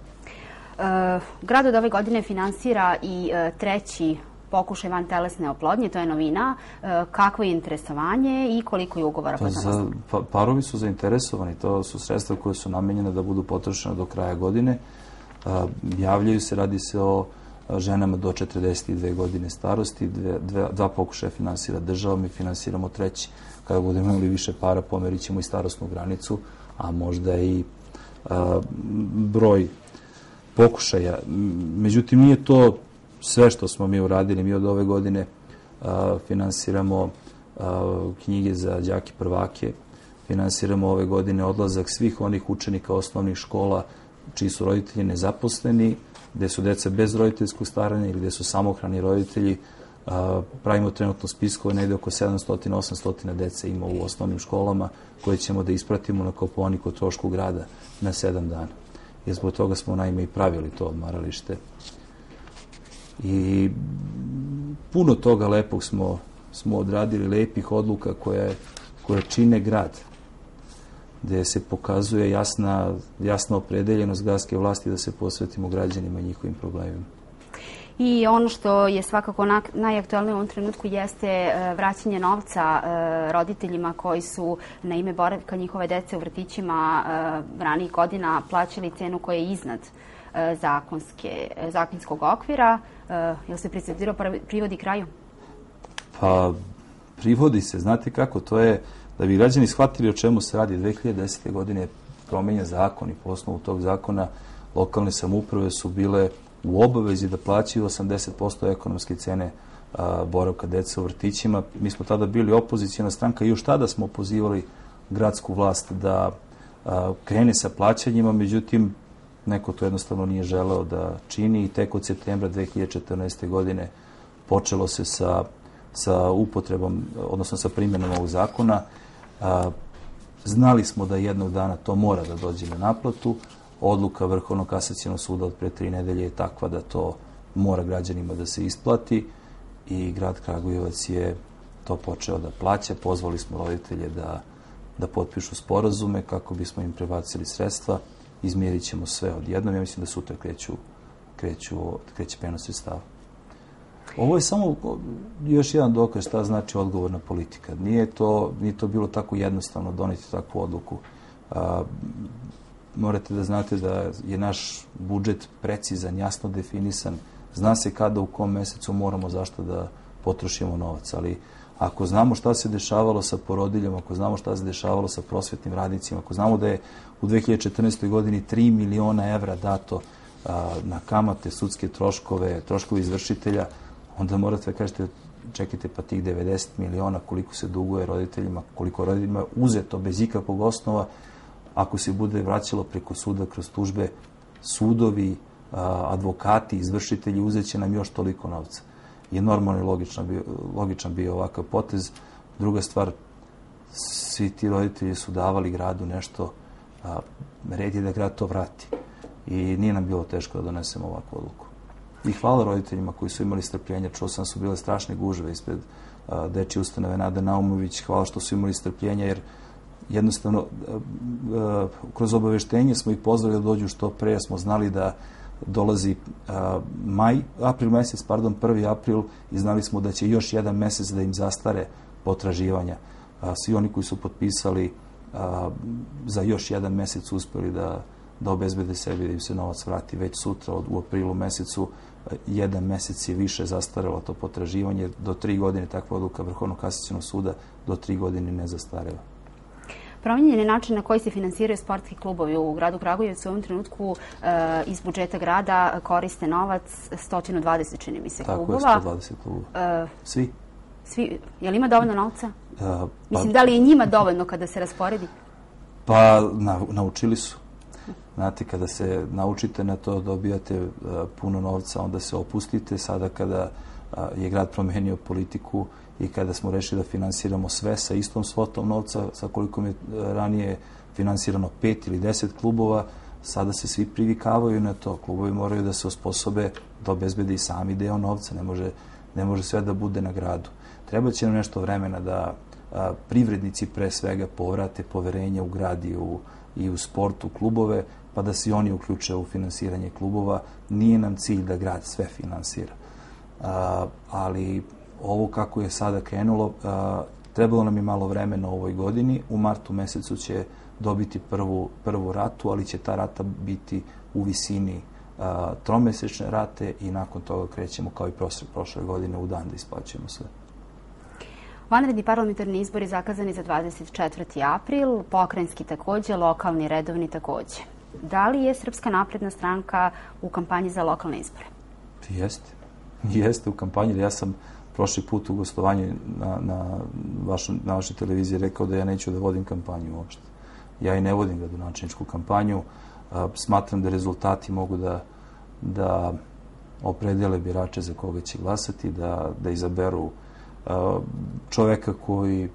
E, grad od ove godine finansira i e, treći pokušaj vantelesne oplodnje, to je novina. E, kakvo je interesovanje i koliko je ugovora po tom? Pa, parovi su zainteresovani, to su sredstva koje su namenjene da budu potrošene do kraja godine. E, javljaju se, radi se o ženama do četrdeset dve godine starosti, dve, dve, dva pokušaja finansira država, mi finansiramo treći. Kada budemo imali više para, pomerit ćemo i starostnu granicu, a možda i a, broj pokušaja. Međutim, nije to sve što smo mi uradili. Mi od ove godine a, finansiramo a, knjige za đake prvake, finansiramo ove godine odlazak svih onih učenika osnovnih škola čiji su roditelji nezaposleni, gde su deca bez roditeljskog staranja ili gde su samohrani roditelji. Pravimo trenutno spiskove, negde oko sedamsto do osamsto dece ima u osnovnim školama koje ćemo da ispratimo na Kopaoniku o trošku grada na sedam dana. Jer zbog toga smo naime i pravili to odmaralište. I puno toga lepog smo, smo odradili, lepih odluka koje, koje čine grad, gde se pokazuje jasna, jasna opredeljenost gradske vlasti da se posvetimo građanima i njihovim problemima. I ono što je svakako najaktualnije u ovom trenutku jeste vraćanje novca roditeljima koji su na ime boravka njihove dece u vrtićima ranijih godina plaćali cenu koja je iznad zakonske, zakonskog okvira. Jel se procedura privodi kraju? Pa, privodi se. Znate kako, to je da bi građani shvatili o čemu se radi. dve hiljade desete. godine promenjen zakon i po osnovu tog zakona lokalne samouprave su bile u obavezi da plaćaju osamdeset posto ekonomske cene a, boravka dece u vrtićima. Mi smo tada bili opozicijna stranka i još tada smo pozivali gradsku vlast da a, krene sa plaćanjima, međutim, neko to jednostavno nije želeo da čini i tek od septembra dve hiljade četrnaeste. godine počelo se sa, sa upotrebom, odnosno sa primjenom ovog zakona. A, znali smo da jednog dana to mora da dođe na naplatu, odluka Vrhovnog kasacionog suda od pre tri nedelje je takva da to mora građanima da se isplati i grad Kragujevac je to počeo da plaća. Pozvali smo roditelje da, da potpišu sporazume kako bismo im prebacili sredstva. Izmjerit ćemo sve odjednom. Ja mislim da sutra kreću, kreću, kreće prenos sredstava. Ovo je samo još jedan dokaz šta znači odgovorna politika. Nije to, nije to bilo tako jednostavno doneti takvu odluku. A, morate da znate da je naš budžet precizan, jasno definisan. Zna se kada, u kom mesecu moramo zašto da potrošimo novac. Ali ako znamo šta se dešavalo sa porodiljom, ako znamo šta se dešavalo sa prosvetnim radnicima, ako znamo da je u dve hiljade četrnaestoj. godini tri miliona evra dato a, na kamate, sudske troškove, troškove izvršitelja, onda morate da kažete, čekajte, pa tih devedeset miliona koliko se duguje roditeljima, koliko roditeljima je uzeto bez ikakvog osnova, ako se bude vraćalo preko suda kroz tužbe, sudovi, advokati, izvršitelji, uzeće nam još toliko novca. Je normalno i logičan bio, logičan bio ovakav potez. Druga stvar, svi ti roditelji su davali gradu nešto, a, red je da grad to vrati. I nije nam bilo teško da donesemo ovakvu odluku. I hvala roditeljima koji su imali strpljenja. Čuo sam su bile strašne gužve ispred a, dečje ustanove Nada Naumović. Hvala što su imali strpljenja, jer jednostavno a, a, kroz obaveštenje smo ih pozvali da dođu što pre, jer smo znali da dolazi a, maj, april mesec, pardon, prvi april, i znali smo da će još jedan mesec da im zastare potraživanja. A, svi oni koji su potpisali a, za još jedan mesec uspeli da, da obezbede sebi da im se novac vrati već sutra od, u aprilu mesecu. Jedan mesec je više zastarelo to potraživanje. Do tri godine takva odluka Vrhovnog kasacionog suda do tri godine ne zastareva. Promijenjen je način na koji se finansiraju sportski klubovi u gradu Kragujevcu. U ovom trenutku e, iz budžeta grada koriste novac sto dvadeset, čini mi se, klubova. Tako je, sto dvadeset klubova. E, Svi? Svi. Je li ima dovoljno novca? E, pa, Mislim, da li je njima dovoljno kada se rasporedi? Pa, na, naučili su. Znate, kada se naučite na to, dobijate uh, puno novca, onda se opustite. Sada kada uh, je grad promenio politiku i kada smo rešili da finansiramo sve sa istom svotom novca, sa koliko je uh, ranije finansirano pet ili deset klubova, sada se svi privikavaju na to. Klubovi moraju da se osposobe da obezbede i sami deo novca. Ne može, ne može sve da bude na gradu. Treba će nam nešto vremena da uh, privrednici pre svega povrate poverenje u grad i u i u sportu, klubove, pa da se oni uključe u finansiranje klubova. Nije nam cilj da grad sve finansira. A, ali ovo kako je sada krenulo, a, trebalo nam je malo vremena u ovoj godini. U martu mesecu će dobiti prvu, prvu ratu, ali će ta rata biti u visini a, tromesečne rate i nakon toga krećemo kao i prošle, prošle godine u dan da isplaćujemo sve. Vanredni parlamentarni izbori zakazani za dvadeset četvrti april, pokrajinski takođe, lokalni redovni takođe. Da li je Srpska napredna stranka u kampanji za lokalne izbore? Jeste. Jeste u kampanji. Ja sam prošli put u gostovanju na, na, vašu, na vašoj televiziji rekao da ja neću da vodim kampanju uopšte. Ja i ne vodim gradonačelničku kampanju. Smatram da rezultati mogu da, da opredele birače za koga će glasati, da, da izaberu čoveka koji,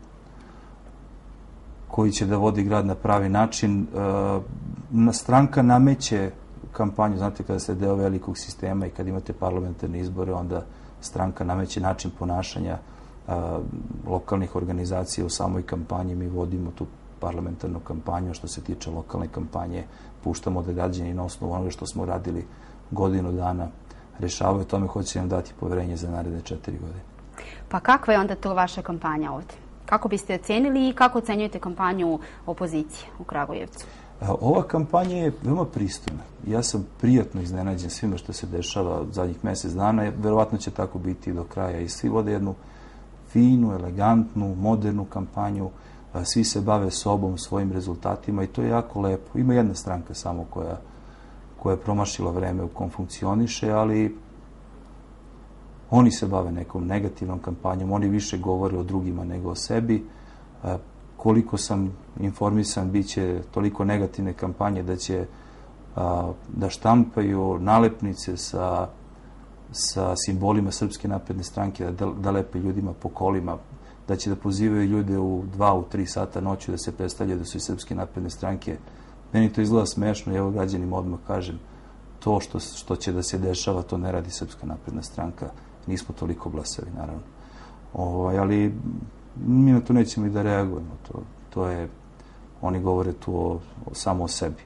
koji će da vodi grad na pravi način. Stranka nameće kampanju. Znate, kada ste deo velikog sistema i kad imate parlamentarne izbore, onda stranka nameće način ponašanja lokalnih organizacija u samoj kampanji. Mi vodimo tu parlamentarnu kampanju. Što se tiče lokalne kampanje, puštamo da građani na osnovu onoga što smo radili godinu dana rešavaju tome hoće nam dati poverenje za naredne četiri godine. Pa kakva je onda to vaša kampanja ovde? Kako biste ocenili i kako ocenjujete kampanju opozicije u Kragujevcu? Ova kampanja je veoma pristojna. Ja sam prijatno iznenađen svima što se dešava zadnjih mesec dana. Verovatno će tako biti i do kraja. I svi vode jednu finu, elegantnu, modernu kampanju. Svi se bave sobom, svojim rezultatima i to je jako lepo. Ima jedna stranka samo koja, koja je promašila vreme u kom funkcioniše, ali oni se bave nekom negativnom kampanjom, oni više govore o drugima nego o sebi. E, koliko sam informisan, bit će toliko negativne kampanje da će a, da štampaju nalepnice sa, sa simbolima Srpske napredne stranke, da, da lepe ljudima po kolima, da će da pozivaju ljude u dva, u tri sata noću da se predstavljaju da su iz Srpske napredne stranke. Meni to izgleda smešno i evo građanima odmah kažem, to što, što će da se dešava, to ne radi Srpska napredna stranka. Nismo toliko blasavi, naravno. Ovaj, ali mi na to nećemo i da reagujemo. To, to je, oni govore tu o, o, samo o sebi.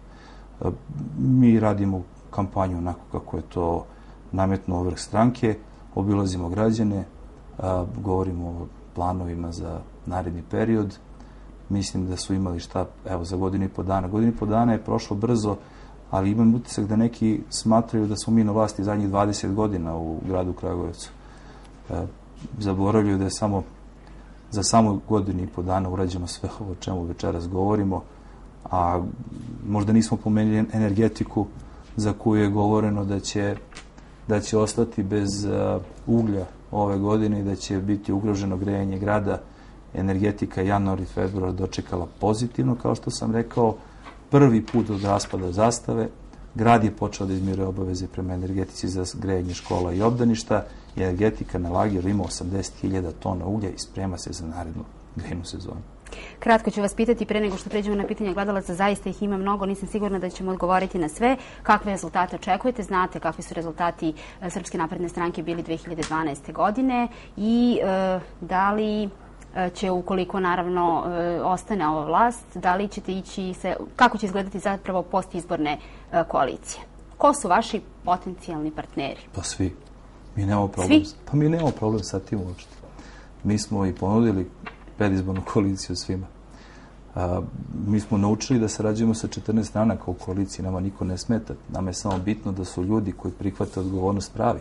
Mi radimo kampanju onako kako je to nametno vrh stranke, obilazimo građane, a, govorimo o planovima za naredni period. Mislim da su imali šta, evo, za godinu i po dana. Godinu i po dana je prošlo brzo, ali imam utisak da neki smatraju da smo mi na vlasti zadnjih dvadeset godina u gradu Kragujevcu. E, zaboravljaju da je samo za samo godinu i po dana urađeno sve ovo o čemu večeras govorimo, a možda nismo pomenuli energetiku za koju je govoreno da će, da će ostati bez uh, uglja ove godine i da će biti ugroženo grejanje grada. Energetika januar i februar dočekala pozitivno, kao što sam rekao, prvi put od raspada zastave. Grad je počeo da izmiruje obaveze prema energetici za grejanje škola i obdaništa. Energetika na lageru ima osamdeset hiljada tona uglja i sprema se za narednu grejnu sezonu. Kratko ću vas pitati, pre nego što pređemo na pitanje gledalaca, zaista ih ima mnogo, nisam sigurna da ćemo odgovoriti na sve. Kakve rezultate očekujete? Znate kakvi su rezultati Srpske napredne stranke bili dve hiljade dvanaeste. godine i e, da li će, ukoliko naravno e, ostane ova vlast, da li ćete ići se, kako će izgledati zapravo postizborne e, koalicije? Ko su vaši potencijalni partneri? Pa svi. Mi nemamo problem. Svi? Pa mi nemamo problem sa tim uopšte. Mi smo i ponudili predizbornu koaliciju svima. A, mi smo naučili da sarađujemo sa četrnaest stranaka u koaliciji, nama niko ne smeta. Nama je samo bitno da su ljudi koji prihvate odgovornost pravi.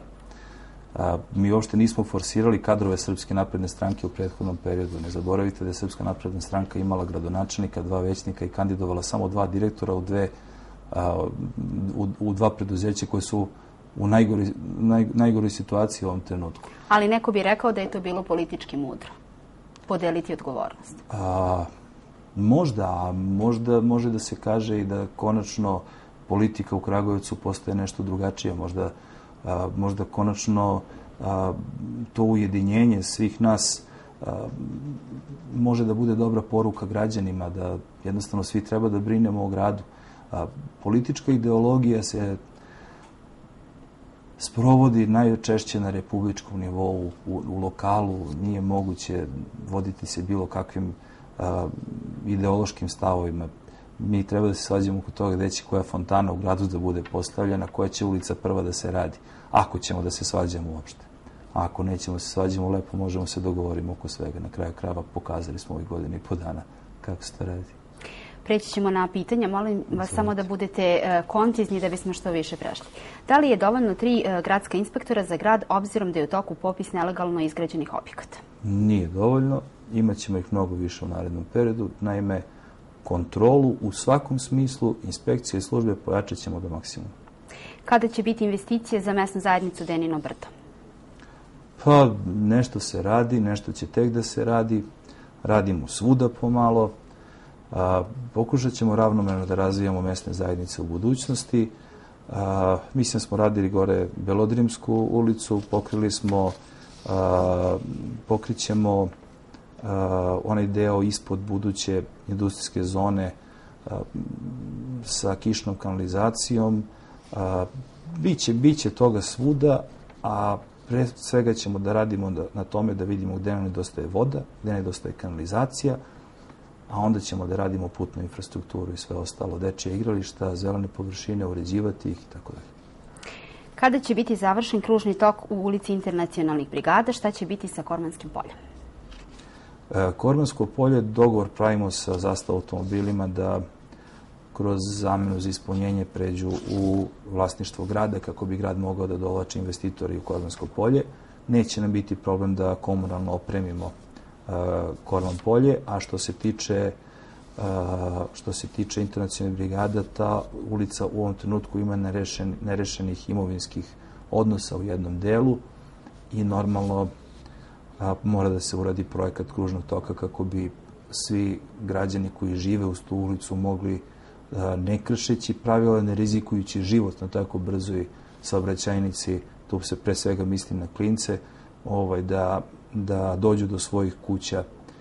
A, mi uopšte nismo forsirali kadrove Srpske napredne stranke u prethodnom periodu. Ne zaboravite da je Srpska napredna stranka imala gradonačelnika, dva većnika i kandidovala samo dva direktora u, dve, a, u, u dva preduzeća koje su u najgori, naj, najgoroj situaciji u ovom trenutku. Ali neko bi rekao da je to bilo politički mudro. Podeliti odgovornost. A, možda, možda može da se kaže i da konačno politika u Kragujevcu postaje nešto drugačije. Možda, a, možda konačno a, to ujedinjenje svih nas a, može da bude dobra poruka građanima, da jednostavno svi treba da brinemo o gradu. A, politička ideologija se sprovodi najčešće na republičkom nivou, u, u lokalu. Nije moguće voditi se bilo kakvim a, ideološkim stavovima. Mi treba da se svađamo oko toga gde će koja fontana u gradu da bude postavljena, koja će ulica prva da se radi, ako ćemo da se svađamo uopšte. A ako nećemo da se svađamo, lepo možemo se dogovoriti oko svega. Na kraju krajeva pokazali smo ovih godina i po dana kako se to radi. Preći ćemo na pitanja. Molim vas samo da budete koncizni da bismo što više prešli. Da li je dovoljno tri gradska inspektora za grad, obzirom da je u toku popis nelegalno izgrađenih objekata? Nije dovoljno. Imaćemo ih mnogo više u narednom periodu. Naime, kontrolu u svakom smislu, inspekcije i službe pojačat ćemo do maksimuma. Kada će biti investicije za mesnu zajednicu Denino Brdo? Pa, nešto se radi, nešto će tek da se radi. Radimo svuda pomalo. A, pokušat ćemo ravnomerno da razvijamo mesne zajednice u budućnosti. A, mislim smo radili gore Belodrimsku ulicu, pokrili smo, a, pokrićemo a, onaj deo ispod buduće industrijske zone a, sa kišnom kanalizacijom. A, biće, biće toga svuda, a pre svega ćemo da radimo da, na tome da vidimo gde nam nedostaje voda, gde nam nedostaje kanalizacija, a onda ćemo da radimo putnu infrastrukturu i sve ostalo, dečje igrališta, zelene površine, uređivati ih i tako dalje. Kada će biti završen kružni tok u ulici Internacionalnih brigada, šta će biti sa Kormanskim poljem? E, Kormansko polje, dogovor pravimo sa Zastav automobilima da kroz zamenu za ispunjenje pređu u vlasništvo grada kako bi grad mogao da dovlači investitori u Kormansko polje. Neće nam biti problem da komunalno opremimo Korman polje, a što se tiče što se tiče Internacionalnih brigada, ta ulica u ovom trenutku ima nerešen, nerešenih imovinskih odnosa u jednom delu i normalno a, mora da se uradi projekat kružnog toka kako bi svi građani koji žive uz tu ulicu mogli a, ne kršeći pravila, ne rizikujući život na tako brzoj saobraćajnici, tu se pre svega misli na klince, ovaj, da da dođu do svojih kuća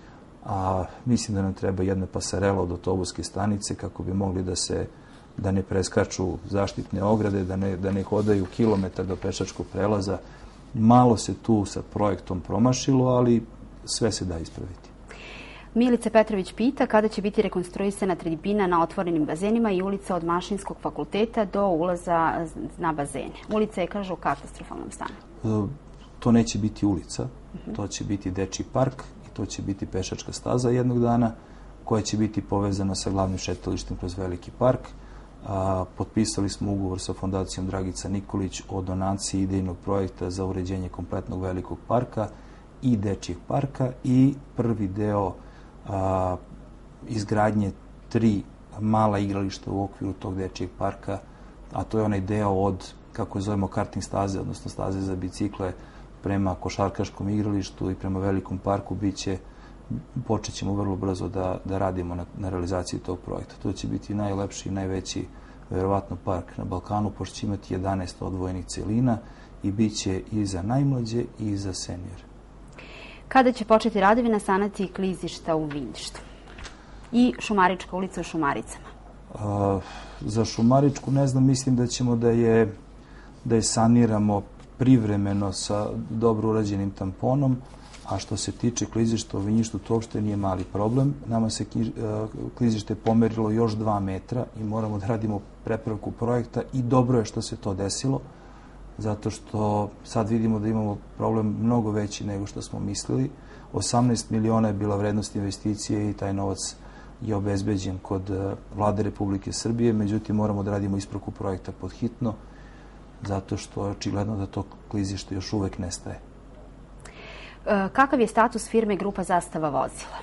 a mislim da nam treba jedna pasarela od autobuske stanice kako bi mogli da se da ne preskaču zaštitne ograde, da ne, da ne hodaju kilometar do pešačkog prelaza. Malo se tu sa projektom promašilo, ali sve se da ispraviti. Milica Petrović pita kada će biti rekonstruisana tribina na otvorenim bazenima i ulica od Mašinskog fakulteta do ulaza na bazene. Ulica je, kaže, u katastrofalnom stanju. To neće biti ulica, to će biti dečji park i to će biti pešačka staza jednog dana koja će biti povezana sa glavnim šetalištem kroz veliki park. A, potpisali smo ugovor sa fondacijom Dragica Nikolić o donaciji idejnog projekta za uređenje kompletnog velikog parka i dečjeg parka i prvi deo a, izgradnje tri mala igrališta u okviru tog dečjeg parka, a to je onaj deo od, kako je zovemo, karting staze, odnosno staze za bicikle prema košarkaškom igralištu i prema velikom parku. Biće, počet ćemo vrlo brzo da, da radimo na, na realizaciji tog projekta. To će biti najlepši i najveći, verovatno, park na Balkanu, pošto će imati jedanaest odvojenih celina i bit će i za najmlađe i za seniore. Kada će početi radovi na sanaciji klizišta u Vindištu i Šumarička ulica u Šumaricama? A, za Šumaričku ne znam, mislim da ćemo da je, da je saniramo privremeno sa dobro urađenim tamponom, a što se tiče klizišta u Vindištu, to uopšte nije mali problem. Nama se klizište pomerilo još dva metra i moramo da radimo prepravku projekta i dobro je što se to desilo, zato što sad vidimo da imamo problem mnogo veći nego što smo mislili. osamnaest miliona je bila vrednost investicije i taj novac je obezbeđen kod Vlade Republike Srbije, međutim moramo da radimo ispravku projekta pod hitno, zato što je očigledno da to klizište još uvek nestaje. Kakav je status firme Grupa Zastava vozila?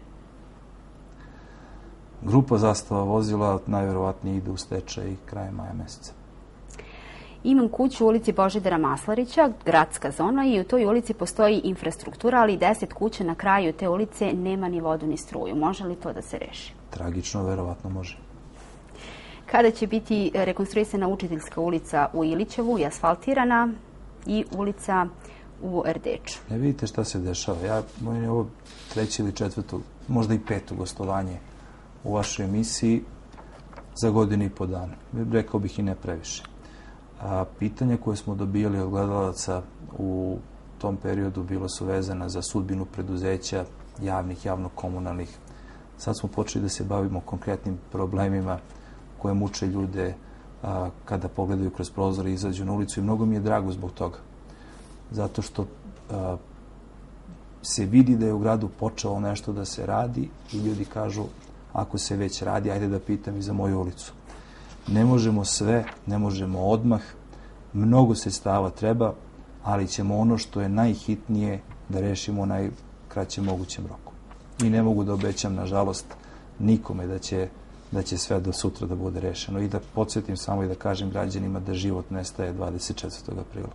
Grupa Zastava vozila najverovatnije ide u stečaj krajem maja meseca. Imam kuću u ulici Božidara Maslarića, gradska zona, i u toj ulici postoji infrastruktura, ali deset kuća na kraju te ulice nema ni vodu ni struju. Može li to da se reši? Tragično, verovatno može. Kada će biti rekonstruisana Učiteljska ulica u Ilićevu i asfaltirana i ulica u Erdeču? Ne vidite šta se dešava. Ja, moj je ovo treće ili četvrto, možda i peto gostovanje u vašoj emisiji za godinu i po dana. Rekao bih i ne previše. A, pitanja koje smo dobijali od gledalaca u tom periodu bilo su vezana za sudbinu preduzeća javnih, javno-komunalnih. Sad smo počeli da se bavimo konkretnim problemima koje muče ljude a, kada pogledaju kroz prozor i izađu na ulicu, i mnogo mi je drago zbog toga. Zato što a, se vidi da je u gradu počelo nešto da se radi i ljudi kažu, ako se već radi, ajde da pitam i za moju ulicu. Ne možemo sve, ne možemo odmah, mnogo sredstava treba, ali ćemo ono što je najhitnije da rešimo u najkraćem mogućem roku. I ne mogu da obećam, nažalost, nikome da će, da će sve do sutra da bude rešeno. I da podsjetim samo i da kažem građanima da život nestaje dvadeset četvrtog aprila.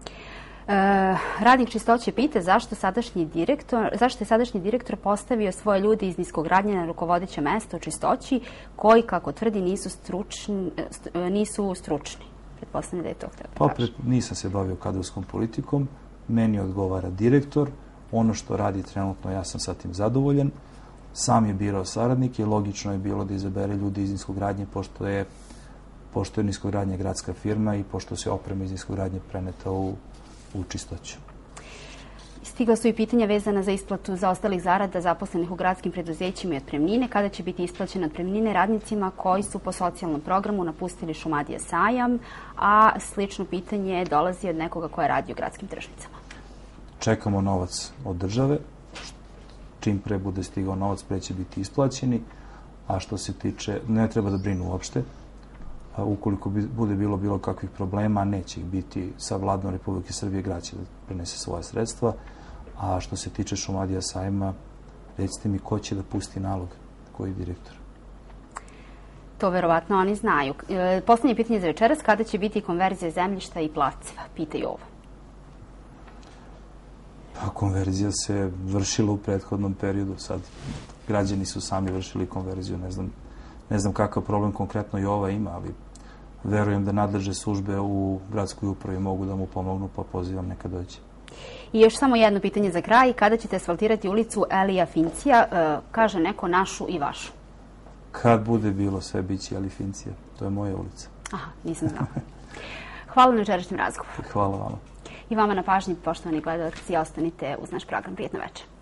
E, radnik čistoće pita zašto, sadašnji direktor, zašto je sadašnji direktor postavio svoje ljude iz niskogradnje na rukovodeće mesto u čistoći, koji, kako tvrdi, nisu stručni. Nisu stručni. Pretpostavljam da je to htio da kaže. Pa, nisam se bavio kadrovskom politikom, meni odgovara direktor, ono što radi trenutno, ja sam sa tim zadovoljan. Sam je birao saradnike i logično je bilo da izabere ljudi iz niskogradnje, pošto je, pošto je niskogradnja gradska firma i pošto se oprema iz niskogradnje preneta u u čistoću. Stigla su i pitanja vezana za isplatu zaostalih zarada zaposlenih u gradskim preduzećima i otpremnine. Kada će biti isplaćene otpremnine radnicima koji su po socijalnom programu napustili Šumadija sajam, a slično pitanje dolazi od nekoga ko je radio u gradskim tržnicama. Čekamo novac od države. Čim pre bude stigao novac, pre će biti isplaćeni. A što se tiče, ne treba da brinu uopšte. Ukoliko bude bilo bilo kakvih problema, neće ih biti sa Vladom Republike Srbije, grad će da prenese svoje sredstva. A što se tiče Šumadija sajma, recite mi ko će da pusti nalog, koji je direktor? To verovatno oni znaju. E, poslednje pitanje za večeras, kada će biti konverzija zemljišta i placeva? Pitaju ovo. Pa konverzija se vršila u prethodnom periodu. Sad građani su sami vršili konverziju. Ne znam, ne znam kakav problem konkretno i ova ima, ali verujem da nadležne službe u gradskoj upravi mogu da mu pomognu, pa pozivam neka dođe. I još samo jedno pitanje za kraj. Kada ćete asfaltirati ulicu Elija Fincija? Kaže neko našu i vašu. Kad bude bilo sve, bit će Elija Fincija. To je moja ulica. Aha, nisam znala. Hvala na večerašnjem razgovoru. Hvala vama. I vama na pažnji, poštovani gledalci, ostanite uz naš program. Prijetno večer.